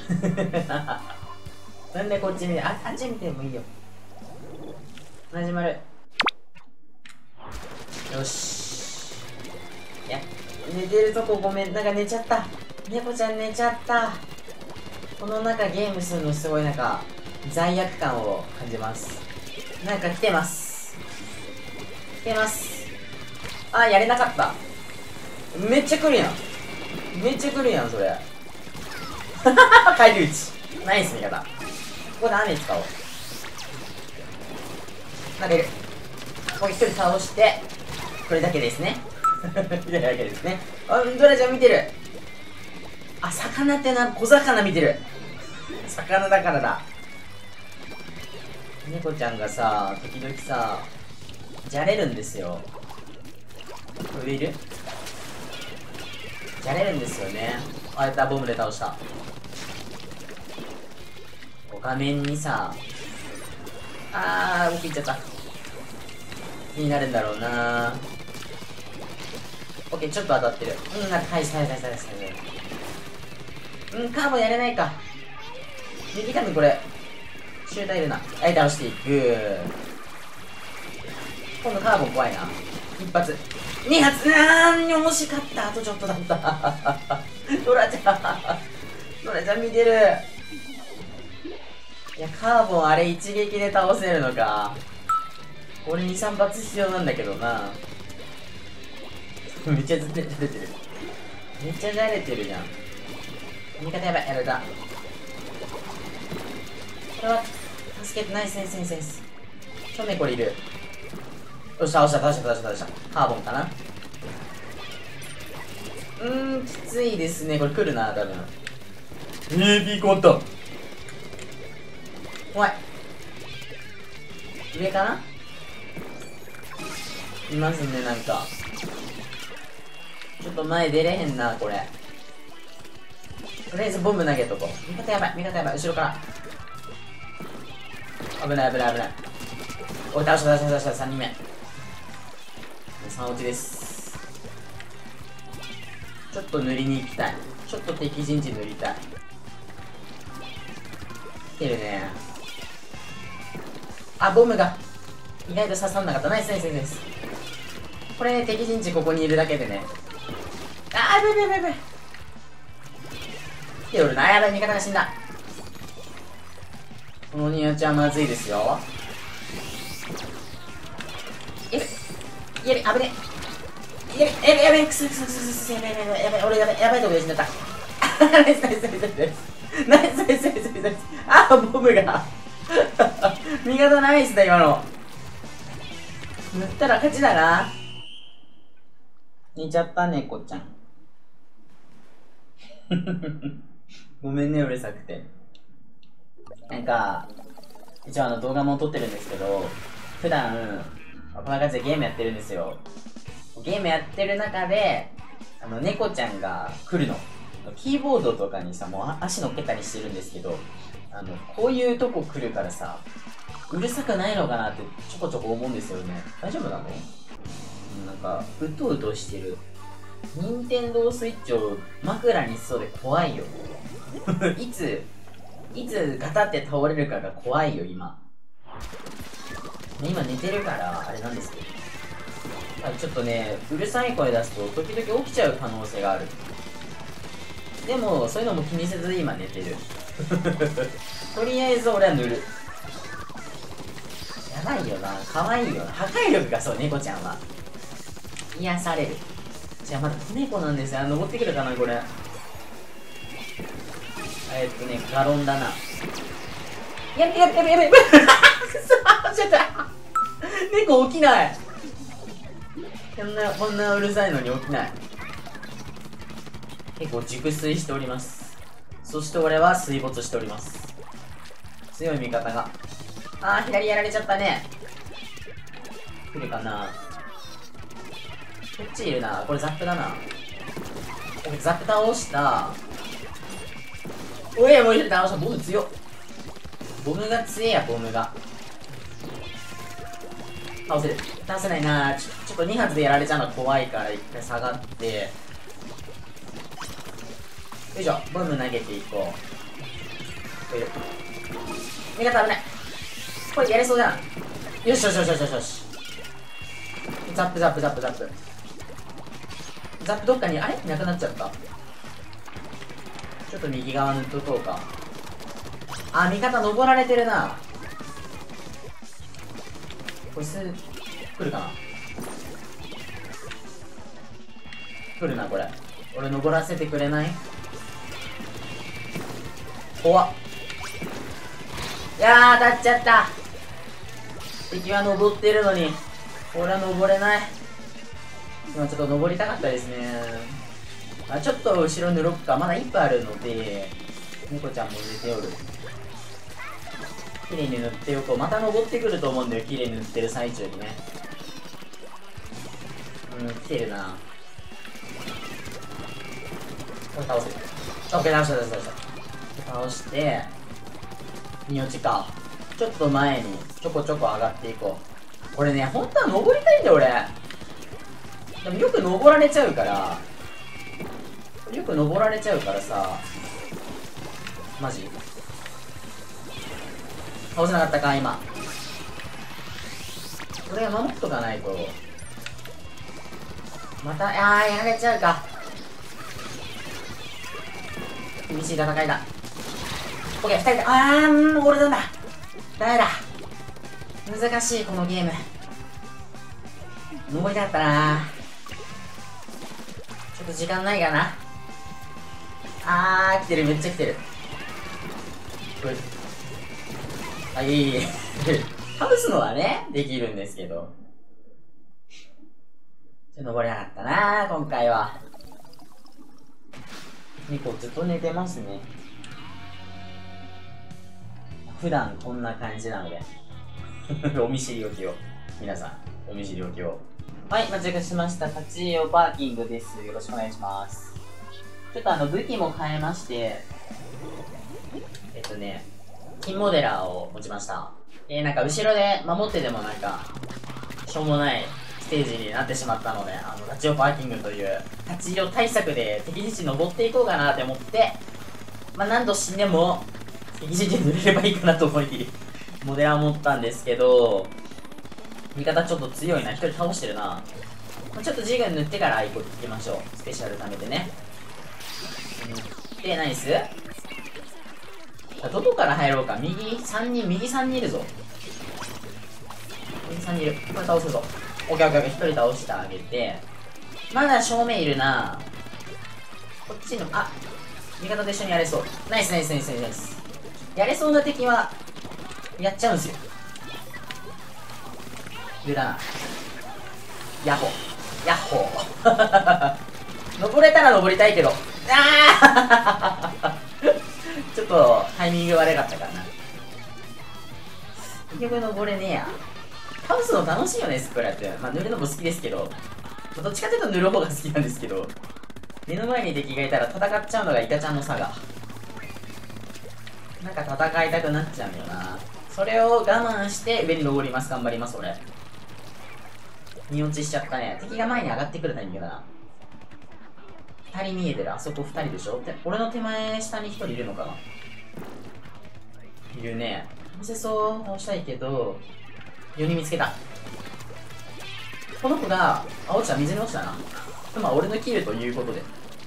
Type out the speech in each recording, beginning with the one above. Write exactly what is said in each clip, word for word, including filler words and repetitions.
なんでこっち見て、あ、あっち見てもいいよ。始まる。よし。いや、寝てるとこごめん。なんか寝ちゃった。猫ちゃん寝ちゃった。この中ゲームするのすごいなんか、罪悪感を感じます。なんか来てます。来てます。あ、やれなかった。めっちゃ来るやん。めっちゃ来るやん、それ。返り討ち。ナイス味方。ここで雨使おう。なんかいる。ここ一人倒して、これだけですね。これだけですね。あ、ドラちゃん見てる。あ、魚ってな、小魚見てる。魚だからだ。猫ちゃんがさ、時々さ、じゃれるんですよ。これいる？じゃれるんですよね。あ、やった、ボムで倒した。画面にさ、あー、僕いっちゃった。になるんだろうな。オッケー、ちょっと当たってる。うん、なんか、はい、はい、はい、はい、はい。うん、カーボンやれないか。右多分これ、シューターいるな。はい、倒していく。今度カーボン怖いな。一発。二発。なーん、惜しかった。あとちょっとだった。ドラちゃん。ドラちゃん見てる。いや、カーボンあれ一撃で倒せるのか。俺に、さん発必要なんだけどな。めっちゃずっとじゃれてる。めっちゃじゃれてるじゃん。味方やばい、やられた。これは、助けてない、先生、先生。去年これいる。よし、倒した、倒した、倒した、倒した。カーボンかな。うーん、きついですね。これ来るな、多分。えー、ピーコンった怖い。上かないますね、なんか。ちょっと前出れへんな、これ。とりあえずボム投げとこう。味方やばい、味方やばい、後ろから。危ない、危ない、危ない。おい、倒した、倒した、倒した、さんにんめ。さん落ちです。ちょっと塗りに行きたい。ちょっと敵陣地塗りたい。来てるね。あ、ボムが意外と刺さんなかった。ナイスナイスナイス。これね、敵陣地ここにいるだけでね。あー、やばいやばいやばい。来ておるな。やばい、味方が死んだ。このニアちゃんまずいですよ。えやべ、やべ、危ねえ。やべ、やべ、やべ、くすくすくすくす、やべ、やべ、やべ、やべ、俺やべ、やばいとこで死んだった。ナイスナイスナイスナイスナイスナイスナイスナイスナイス。あー、ボムが味方ナイスだ、今の。塗ったら勝ちだな。寝ちゃったね、こっちゃん。ごめんね、うるさくて。なんか、一応あの動画も撮ってるんですけど、普段、こんな感じでゲームやってるんですよ。ゲームやってる中で、あの、猫ちゃんが来るの。キーボードとかにさ、もう足乗っけたりしてるんですけど、あの、こういうとこ来るからさ、うるさくないのかなってちょこちょこ思うんですよね。大丈夫なの？なんか、うとうとしてる。任天堂スイッチを枕にしそうで怖いよ。いつ、いつガタって倒れるかが怖いよ、今。今寝てるから、あれなんですけど。ちょっとね、うるさい声出すと時々起きちゃう可能性がある。でも、そういうのも気にせず今寝てる。とりあえず俺は塗る。やばいよな、可愛いよな。破壊力がそう、猫ちゃんは。癒される。じゃあまだ子猫なんですよ。あ、登ってくるかな、これ。えっとね、ガロンだな。やべやべやべやべ。くそー、ちょっと。猫起きない。こんな、こんなうるさいのに起きない。結構熟睡しております。そして俺は水没しております。強い味方が。あー、左やられちゃったね。来るかな。こっちいるな。これザップだな。ザップ倒した。おい、もう一人倒した。ボム強っ。ボムが強えや、ボムが。倒せる。倒せないな。ちょ、ちょっとに発でやられちゃうの怖いから一回下がって。よいしょ。ボム投げていこう。 こいる。味方危ない。これやれそうじゃん。よしよしよしよしよしよし。ザップザップザップザップ。ザップどっかに、あれなくなっちゃった。ちょっと右側塗っとこうか。あ、味方登られてるな。こいつ、来るかな。来るな、これ。俺登らせてくれない？怖っ。いやー、当たっちゃった。敵は登ってるのに、俺は登れない。今ちょっと登りたかったですね。あ、ちょっと後ろ塗ろっか。まだいっぱいあるので、猫ちゃんも入れておる。綺麗に塗っておこう。また登ってくると思うんだよ、綺麗に塗ってる最中にね。うん、来てるな。これ倒せる。オッケー、倒した倒した倒した。倒して、に落ちか。ちょっと前にちょこちょこ上がっていこう。これね、本当は登りたいんだよ、俺。でもよく登られちゃうから、よく登られちゃうからさ、マジ倒せなかったか、今。これは守っとかないと。また、あー、やられちゃうか。厳しい戦いだ。オッケー、ふたりで、あー、もう俺なんだ。ダメだ。難しい、このゲーム。登りたかったな。ちょっと時間ないかな。あー、来てる、めっちゃ来てる。これ、あ、いえいえ。倒すのはね、できるんですけど。ちょっと登れなかったな、今回は。猫ずっと寝てますね。普段こんな感じなので。お見知りおきを。皆さん、お見知りおきを。はい、待ち合わせしました。立ち用パーキングです。よろしくお願いします。ちょっとあの、武器も変えまして、えっとね、金モデラーを持ちました。えー、なんか後ろで守っててもなんか、しょうもないステージになってしまったので、あの、立ち用パーキングという立ち用対策で敵陣地登っていこうかなって思って、まあ、何度死んでも、敵陣地に塗れればいいかなと思い、モデラー持ったんですけど、味方ちょっと強いな。一人倒してるな。まあ、ちょっとジグ塗ってから行きましょう。スペシャル貯めてね。で、ナイス。どこから入ろうか。右さんにん、右さんにんいるぞ。右さんにんいる。これ倒すぞ。オッケーオッケーオッケー。ひとり倒してあげて。まだ正面いるな。こっちの、あ、味方と一緒にやれそう。ナイスナイスナイスナイス。やれそうな敵は、やっちゃうんすよ。上だな。ヤッホー。ヤッホー。登れたら登りたいけど。ああちょっとタイミング悪かったからな。結局登れねえや。倒すの楽しいよね、スプラトゥーン。まあ、塗るのも好きですけど、まあ、どっちかというと塗る方が好きなんですけど、目の前に敵がいたら戦っちゃうのがイカちゃんの差が。なんか戦いたくなっちゃうんよな。それを我慢して上に登ります。頑張ります、俺。に落ちしちゃったね。敵が前に上がってくるタイミングだな。ふたり見えてる。あそこふたりでしょ。で、俺の手前下にひとりいるのかな。いるね。倒せそう。倒したいけど、よにん見つけた。この子が、あ、落ちた。水に落ちたな。まあ、俺のキルということで。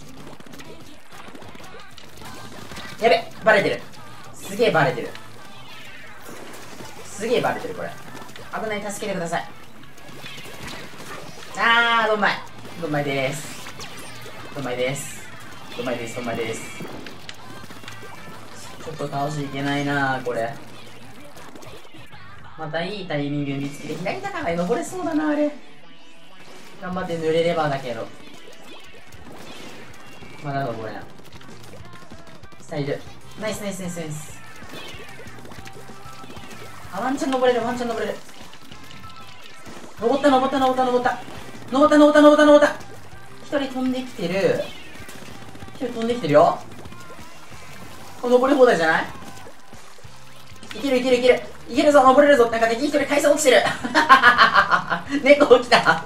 やべ、バレてる。すげえバレてる。すげえバレてる、これ。危ない、助けてください。あー、どんまい。どんまいでーす。どんまいです。どんまいです、どんまいです。ちょっと倒しいけないなー、これ。またいいタイミング見つけて、左だから登れそうだな、あれ。頑張って濡れればだけど。まだ登れない。スタイル。ナイスナイスナイスナイス。あ、ワンチャン登れる、ワンチャン登れる。登った登った登った登った。登った登った登った登った。一人飛んできてる。一人飛んできてるよ。これ登り放題じゃない？いけるいけるいける。いけるぞ、登れるぞ。なんか敵一人階層落ちてる。猫起きた。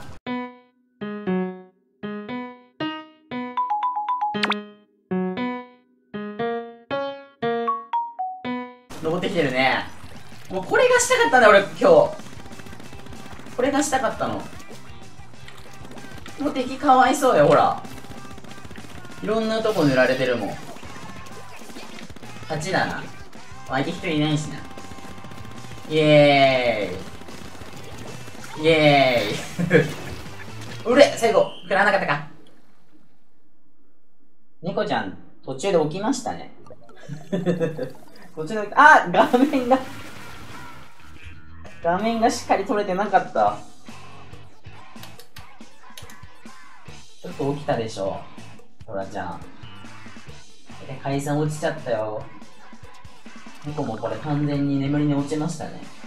ったんだよ俺今日。これがしたかったの。もう敵かわいそうよ、ほら。いろんなとこ塗られてるもん。勝ちだな。相手一人いないしな。イエーイイエーイうれ最後食らわなかったか。猫ちゃん途中で起きましたね途中で起きあ画面が画面がしっかり撮れてなかった。ちょっと起きたでしょトラちゃん。で、階段落ちちゃったよ。猫もこれ完全に眠りに落ちましたね。